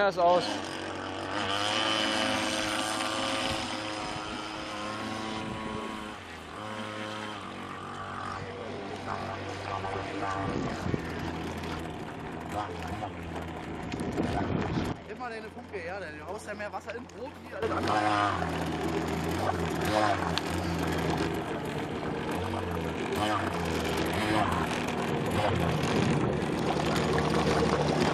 Einer ist aus. Immer deine Pumpe her, du haust ja mehr Wasser in Brot wie alles andere. Ja.